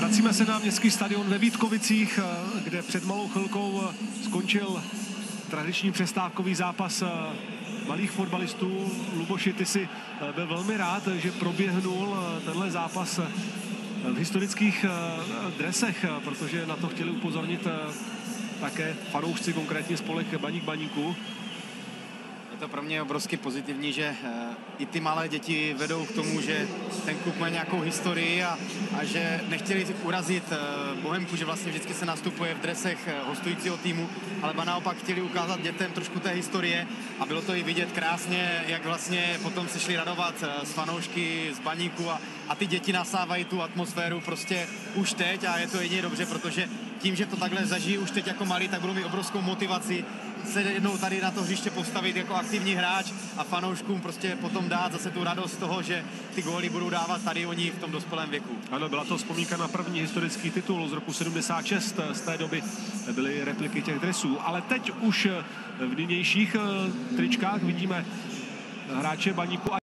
Vracíme se na městský stadion ve Vítkovicích, kde před malou chvilkou skončil tradiční přestávkový zápas malých fotbalistů. Luboši, ty si byl velmi rád, že proběhnul tenhle zápas v historických dresech, protože na to chtěli upozornit také fanoušci, konkrétně spolek Baník Baníku. Je to pro mě obrovsky pozitivní, že i ty malé děti vedou k tomu, že ten klub má nějakou historii a že nechtěli urazit Bohemku, že vlastně vždycky se nastupuje v dresech hostujícího týmu, ale naopak chtěli ukázat dětem trošku té historie a bylo to i vidět krásně, jak vlastně potom se šli radovat s fanoušky z Baníku a ty děti nasávají tu atmosféru prostě už teď a je to jedině dobře, protože tím, že to takhle zažijí už teď jako malí, tak budou mít obrovskou motivaci se jednou tady na to hřiště postavit jako aktivní hráč a fanouškům prostě potom dát zase tu radost z toho, že ty góly budou dávat tady oni v tom dospělém věku. Ano, byla to vzpomínka na první historický titul z roku 76. Z té doby byly repliky těch dresů, ale teď už v nynějších tričkách vidíme hráče Baníku.